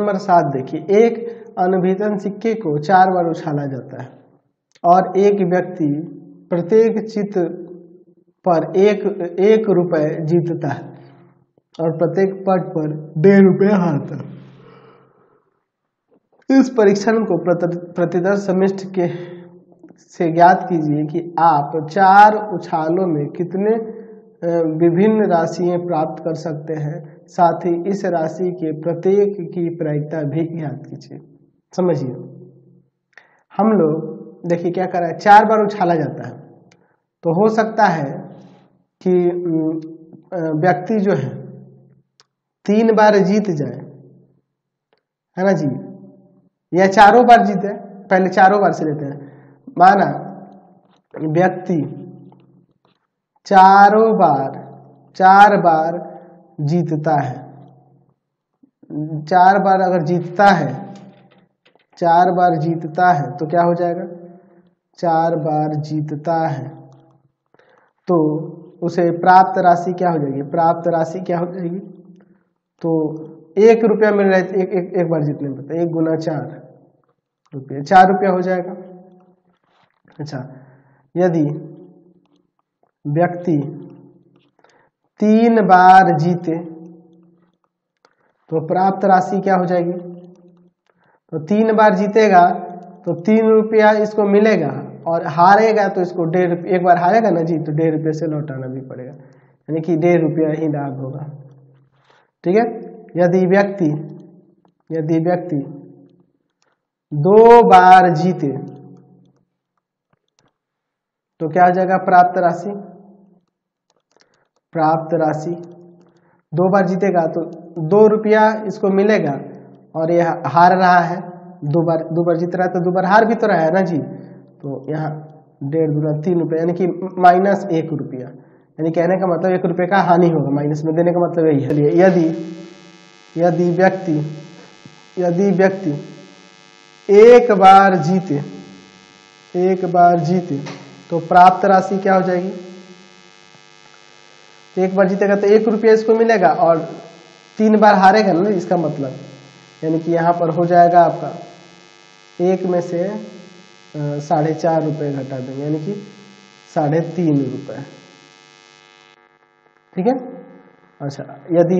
Number 7 देखिए, एक अनभितन सिक्के को 4 बार उछाला जाता है और एक व्यक्ति प्रत्येक चित पर एक रुपए जीतता है और प्रत्येक पट पर 1.5 रुपये हारता है। इस परीक्षण को प्रतिदर्श समिष्ट के से ज्ञात कीजिए कि आप 4 उछालों में कितने विभिन्न राशियां प्राप्त कर सकते हैं, साथ ही इस राशि के प्रत्येक की प्रायिकता भी ज्ञात कीजिए। समझिए, हम लोग देखिए क्या कर रहा है, 4 बार उछाला जाता है तो हो सकता है कि व्यक्ति जो है 3 बार जीत जाए, है ना जी, या 4 बार जीते। पहले 4 बार से लेते हैं। माना व्यक्ति 4 बार जीतता है, 4 बार अगर जीतता है, 4 बार जीतता है तो क्या हो जाएगा, 4 बार जीतता है तो उसे प्राप्त राशि क्या हो जाएगी, प्राप्त राशि क्या हो जाएगी, तो 1 रुपया मिल रहा है एक बार जीतने में, तो 1 गुना 4 रुपये, 4 रुपया हो जाएगा। अच्छा, यदि व्यक्ति 3 बार जीते तो प्राप्त राशि क्या हो जाएगी, तो 3 बार जीतेगा तो 3 रुपया इसको मिलेगा और हारेगा तो इसको 1.5, एक बार हारेगा ना जी तो 1.5 रुपये से लौटाना भी पड़ेगा, यानी कि 1.5 रुपया ही लाभ होगा। ठीक है। यदि व्यक्ति 2 बार जीते तो क्या हो जाएगा, प्राप्त राशि 2 बार जीतेगा तो 2 रुपया इसको मिलेगा और यह हार रहा है, 2 बार जीत रहा है तो 2 बार हार भी तो रहा है ना जी, तो यहाँ 1.5 गुना 3 रुपये यानी कि -1 रुपया, यानी कहने का मतलब 1 रुपये का हानि होगा, माइनस में देने का मतलब यही है। यदि व्यक्ति 1 बार जीते तो प्राप्त राशि क्या हो जाएगी, 1 बार जीतेगा तो 1 रुपया इसको मिलेगा और 3 बार हारेगा ना, इसका मतलब यानी कि यहाँ पर हो जाएगा आपका 1 में से 4.5 रुपये घटा देंगे, यानी कि 3.5 रुपये। ठीक है। अच्छा, यदि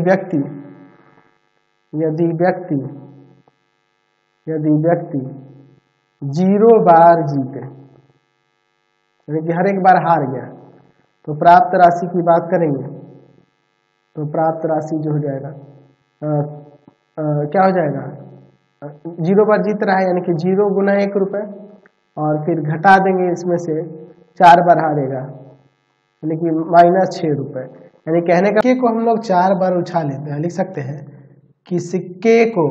व्यक्ति 0 बार जीते, यानी कि हर एक बार हार गया, तो प्राप्त राशि की बात करेंगे तो प्राप्त राशि जो हो जाएगा क्या हो जाएगा, 0 बार जीत रहा है यानी कि 0 गुना 1 रुपये और फिर घटा देंगे इसमें से 4 बार हारेगा यानी कि -6 रुपये। यानी कहने का सिक्के को हम लोग 4 बार उछाल लेते हैं, लिख सकते हैं कि सिक्के को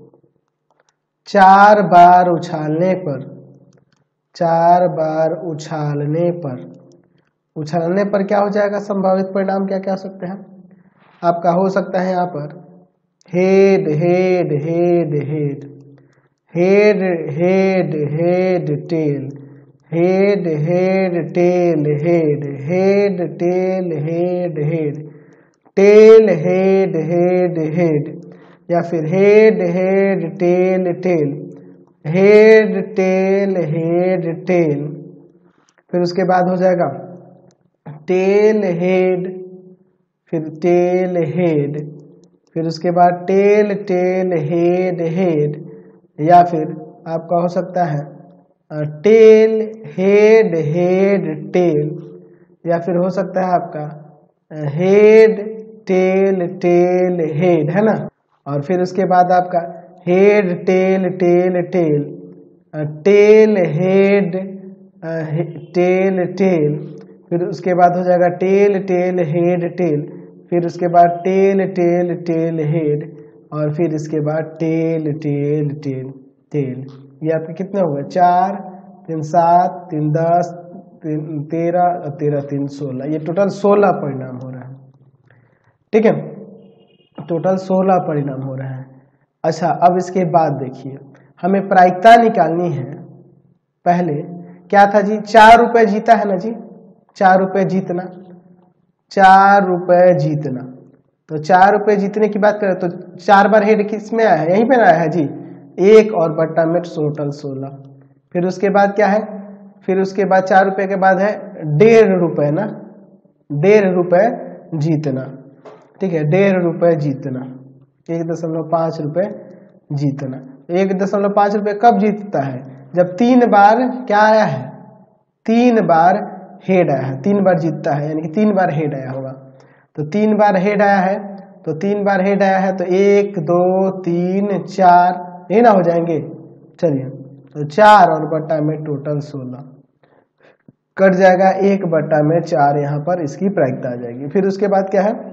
4 बार उछालने पर क्या हो जाएगा, संभावित परिणाम क्या क्या हो सकते हैं आपका, हो सकता है यहाँ पर हेड टेल, हेड, या फिर हेड टेल, फिर उसके बाद हो जाएगा टेल हेड, फिर उसके बाद टेल हेड, या फिर आपका हो सकता है टेल हेड टेल, या फिर हो सकता है आपका हेड टेल हेड, है ना। और फिर उसके बाद आपका हेड टेल हेड टेल, फिर उसके बाद हो जाएगा टेल हेड टेल, फिर उसके बाद टेल हेड, और फिर इसके बाद टेल। ये आपके कितने हो गए, 4 3 7 3 10 3 13 और 13 3 16, ये टोटल 16 परिणाम हो रहा है। ठीक है, टोटल 16 परिणाम हो रहा है। अच्छा, अब इसके बाद देखिए हमें प्रायिकता निकालनी है। पहले क्या था जी, 4 रुपये जीता है ना जी, 4 रुपये जीतना, 4 रुपये जीतना, तो 4 रुपए जीतने की बात करें तो 4 बार हेड किस में आया है, यहीं पे आया है जी, 1 और बट्टा में टोटल 16। फिर उसके बाद क्या है, फिर उसके बाद 4 रुपए के बाद है 1.5 रुपए ना, 1.5 रुपए जीतना, ठीक है, 1.5 रुपए जीतना, 1.5 रुपए जीतना। 1.5 रुपए कब जीतता है, जब 3 बार क्या आया है, 3 बार हेड आया है, 3 बार जीतता है, यानी कि 3 बार हेड आया होगा। तो 3 बार हेड आया है, तो 3 बार हेड आया है तो 1 2 3 4 ये ना हो जाएंगे, चलिए तो 4 और बट्टा में टोटल 16 कट जाएगा, 1 बट्टा में 4 यहाँ पर इसकी प्रायिकता आ जाएगी। फिर उसके बाद क्या है,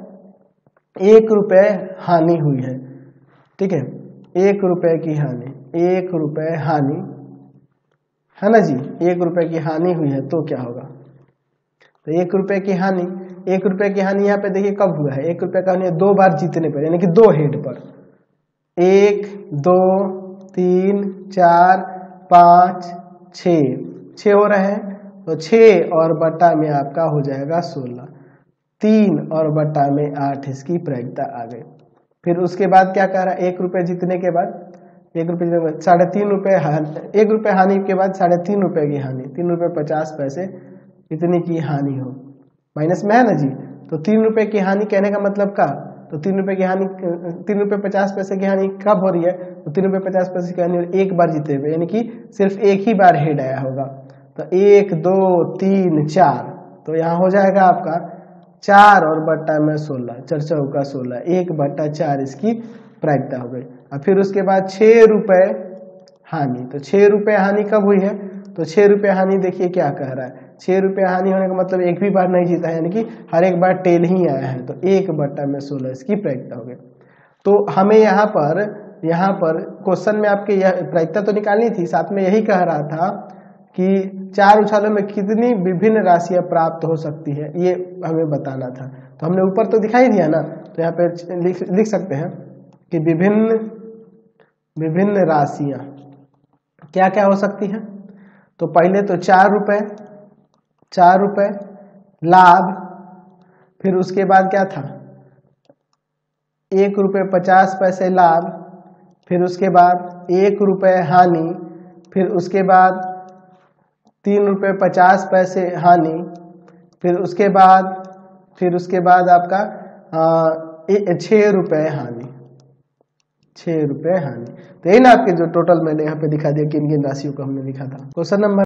1 रुपए हानि हुई है, ठीक है, 1 रुपए की हानि, 1 रुपए हानि है ना जी, 1 रुपए की हानि हुई है तो क्या होगा, तो 1 रुपए की हानि, 1 रुपए की हानि यहाँ पे देखिए कब हुआ है, 1 रुपए का हानि 2 बार जीतने पर, यानी कि 2 हेड पर, 1 2 3 4 5 6 हो रहे हैं, तो 6 और बट्टा में आपका हो जाएगा 16, 3 और बट्टा में 8 इसकी प्रायिकता आ गई। फिर उसके बाद क्या कह रहा है, 1 रुपए जीतने के बाद, 1 रुपए जीतने के बाद 3.5 रुपए, 1 रुपए हानि के बाद 3.5 रुपए की हानि, 3 रुपए 50 पैसे इतनी की हानि हो, माइनस में है ना जी। तो 3 रुपए की हानि कहने का मतलब का, तो 3 रुपए की हानि, 3 रुपए 50 पैसे की हानि कब हो रही है, तो 3 रुपए 50 पैसे की हानि 1 बार जीते हुए, यानी कि सिर्फ 1 ही बार हेड आया होगा। तो 1 2 3 4, तो यहाँ हो जाएगा आपका 4 और बट्टा में 16, 4 चौका 16, 1 बट्टा 4 इसकी प्रायिकता हो गई। और फिर उसके बाद 6 रुपए हानि, तो 6 रुपए हानि कब हुई है, तो 6 रुपए हानि देखिए क्या कह रहा है, 6 रुपए हानि होने का मतलब 1 भी बार नहीं जीता है, यानी कि हर एक बार टेल ही आया है, तो 1 बट्टा में 16 इसकी प्रायिकता हो गई। तो हमें यहाँ पर क्वेश्चन में आपके यह प्रायिकता तो निकालनी थी, साथ में यही कह रहा था कि 4 उछालों में कितनी विभिन्न राशियां प्राप्त हो सकती है, ये हमें बताना था। तो हमने ऊपर तो दिखाई दिया ना, तो यहाँ पे लिख सकते हैं कि विभिन्न राशियां क्या क्या हो सकती है। तो पहले तो 4 रुपए लाभ, फिर उसके बाद क्या था, 1 रुपए 50 पैसे लाभ, फिर उसके बाद 1 रुपए हानि, फिर उसके बाद 3 रुपए 50 पैसे हानि, फिर उसके बाद आपका 6 रुपए हानि, 6 रुपए हानि। तो यही ना आपके जो टोटल मैंने यहाँ पे दिखा दिया कि किन किन राशियों को हमने लिखा था। Question number